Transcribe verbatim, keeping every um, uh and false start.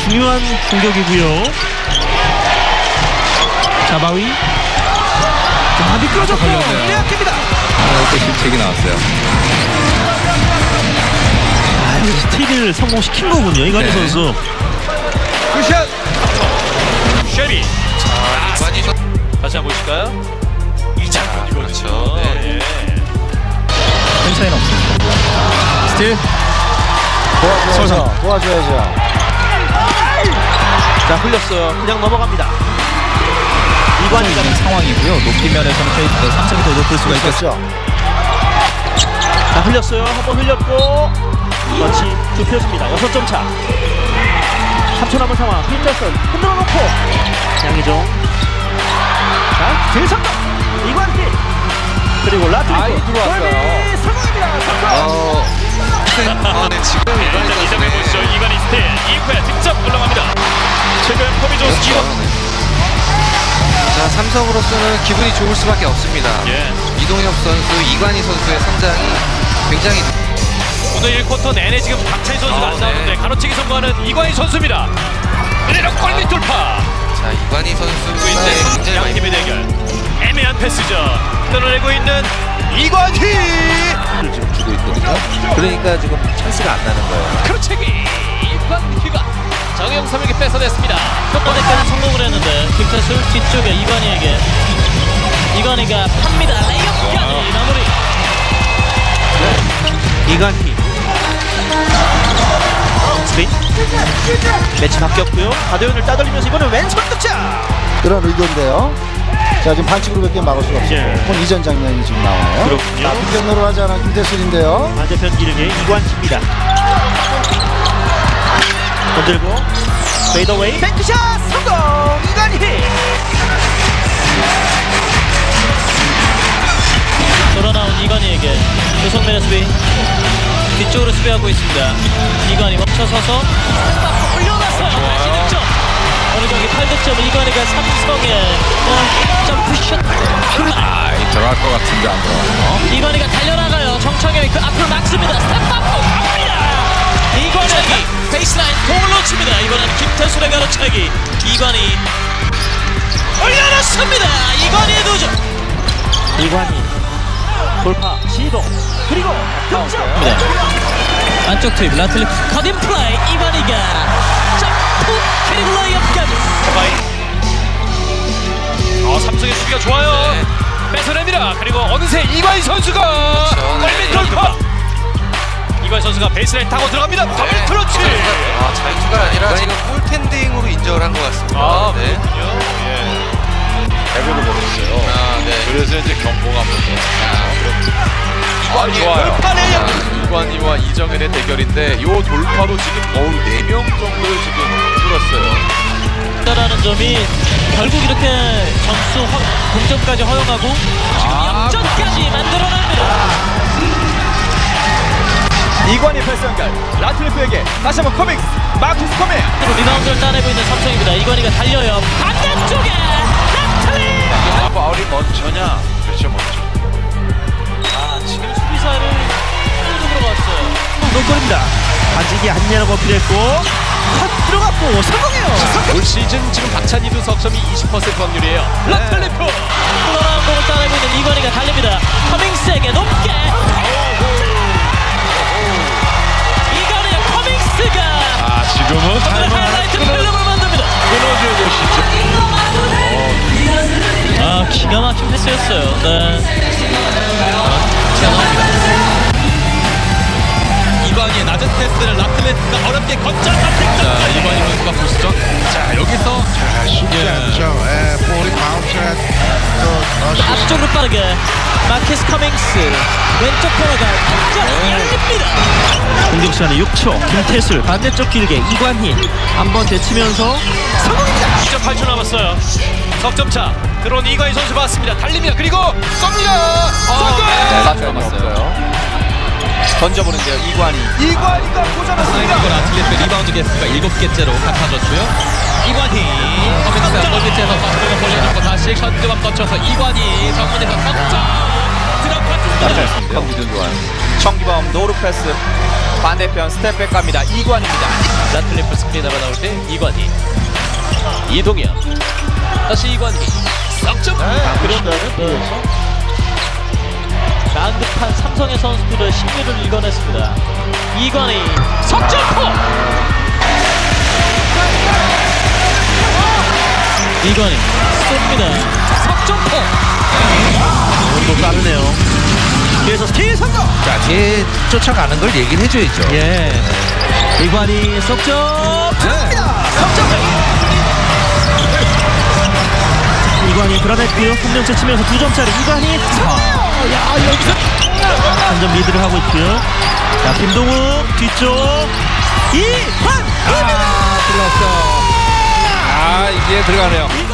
중요한 공격이고요. 자바위. 자, 미끄러졌고 빼앗깁니다. 또 실책이 나왔어요. 아, 여기 스틸을 성공시킨 거군요, 이관희 네. 선수. 굿샷! 쉐리. 자, 이관희 선 다시 한번 보실까요? 이 장면이거든요. 그렇죠. 네. 큰 차이는 없습니다. 스틸. 도와줘야죠. 도와줘야죠. 자, 흘렸어요. 그냥 넘어갑니다. 이관희가 있는 상황이고요. 높이 면에서는 페이크 삼 점이 더 높을 수가 있겠죠. 자, 흘렸어요. 한번 흘렸고 그렇지. 좁혀집니다. 여섯 점 차. 삼 초 남은 상황. 핀터슨 흔들어 놓고 양희종. 자, 대상각 이관희 그리고 라트리프 아이, 들어왔어요. 성공입니다. 성공. 어, 아, 네, 지금 이관희 자, 선수 이점해 보시죠. 이관희 스틸 이 후에 득점 올라갑니다. 최근 폼이 그렇죠. 좋습니다. 네. 자, 삼성으로서는 기분이 좋을 수밖에 없습니다. 예. 이동엽 선수, 이관희 선수의 성장이 굉장히 오늘 일 쿼터 내내 지금 박찬희 선수가 아, 안 나오는데 네. 가로채기 성공하는 이관희 선수입니다. 이래로 골밑 돌파. 자, 이관희 또 선수의 이제 굉장히 많이 양팀의 대결. 애매한 패스죠. 끊어내고 있는 이관희. 지금 주고 있거든요. 그러니까 지금 찬스가 안 나는 거예요. 가로채기 이관희가 정영삼에게 뺏어냈습니다. 첫 번째까지 성공을 했는데 김태술 뒤쪽에 이관희에게 이관희가 팝니다. 레이업까지 마무리. 이관희 스페인 매치 바뀌었고요. 가드연을 따돌리면서 이번엔 왼손 득점. 그런 의도인데요. 자, 지금 반칙으로밖에 막을 수가 없어요. 예. 본 이전 장면이 지금 나와요. 그렇군요. 나쁜 견으로 하지 않은 김태술인데요. 반대편 길게 이관희입니다. 건들고 페이더웨이 뱅크샷 성공. 이관희. 돌아 나온 이관희에게 조성민의 수비 뒤쪽으로 수비하고 있습니다. 이관희 멈춰서서 올려놨어요. 다시 득점. 오늘 경기 팔 득점 이관희가 삼성의 점프샷. 아, 들어갈 것 같은데 안 들어가요. 이관희가 달려나가요. 정창영이 그 앞으로 막습니다. 스텝업 갑니다. 이관희 베이스라인 공을 놓칩니다. 이번엔 김태술의 가로차기. 이관희 올려놓습니다. 이관희의 두 점. 이관희 돌파 시도 그리고 득점. 안쪽 투입 라틀리프 커딘 플레이. 이관희가 점프 그리고 레이업까지. 바이. 어, 삼성의 수비가 좋아요. 네. 뺏어냅니다. 그리고 어느새 이관희 선수가 그렇죠. 골밑 네. 돌파. 이관희 선수가 베이스라인 타고 들어갑니다. 더블 네. 클러치. 아, 잘투가 아니라 지금 골텐딩으로 인정을 한 것 같습니다. 아, 네. 그렇군요. 예. 대구를 걸었어요. 아, 네. 그래서 이제 경고가 아, 좋아요. 돌파 레이업. 이관희와 이정현의 대결인데 이 돌파로 지금 거의 네 명 정도를 지금 뚫었어요. 라는 점이 결국 이렇게 점수 허, 동점까지 허용하고 지금 아, 역전까지 만들어냅니다. 이관희 패스 연결. 라틀리프에게 다시 한번 커밍스. 마크스 커밍. 리바운드를 따내고 있는 삼성입니다. 이관희가 달려요. 반대쪽에 라틀리. 아, 파울이 먼저냐? 그렇죠, 먼저. 아, 지금 수비사를 끌고 들어갔어요. 노골입니다. 반칙이 아니냐고 어필했고 컷 들어갔고 성공해요. 올 시즌 지금 박찬희도 석점이 이십 퍼센트 확률이에요. 라틀리프. 흘러나온 공을 따내고 있는 이관희가 달립니다. 커밍스에게 높게. 이관희의 커밍스가 아, 지금은 오늘 하이라이트 필름을 만듭니다. 아, 기가 막힌 패스였어요. 네. 제가 나옵니다. 이관희의 낮은 패스를 라틀리프가 어렵게 거쳐서 득점. 자, 이관희 선수가 보시죠. 자, 여기서 쉽지 않죠. 예, 볼이 바운스해 또 앞쪽으로 빠르게 마키스 커밍스 왼쪽 코너가 완전히 열립니다. 공격 시간에 육 초. 김태술 반대쪽 길게 이관희 한번 제치면서 성공입니다. 이 점 팔 초 남았어요. 석점차 들어온 이관희 선수 봤습니다. 달립니다. 그리고 쏩니다. 성공! 네, 남았어요. 던져보는데요. 이관희. 이관희가 고전했습니다. 이건 아틀레트 리바운드 개수가 일곱 개째로 같아졌고요. 이관희. 커밍스가 골밑에서 박스가 벌려놓고 다시 현대만 거쳐서 이관희 정문에서 석점 들어갔습니다. 컴퓨터 좋아요. 청기범 노루 패스. 반대편 스텝백 갑니다. 이관입니다. 라틀리프 스크린으로 나올 때 이관희, 이동현, 다시 이관희, 석점. 그런다는 네. 난급한 삼성의 선수들의 심리를 읽어냈습니다. 이관희 석점포. 이관희 쏩니다. 석점포. 오늘도 빠르네요. 뒤에서 스틸 성공. 자, 뒤에 쫓아가는 걸 얘기를 해줘야죠. 예. 이관희 석점. 석점. 이관희 그라데크 홍명채 치면서 두 점짜리 이관희. 야, 여기서 한 점 리드를 하고 있고요. 자, 김동욱 뒤쪽 이관. 아, 들어갔어. 아, 이게 들어가네요.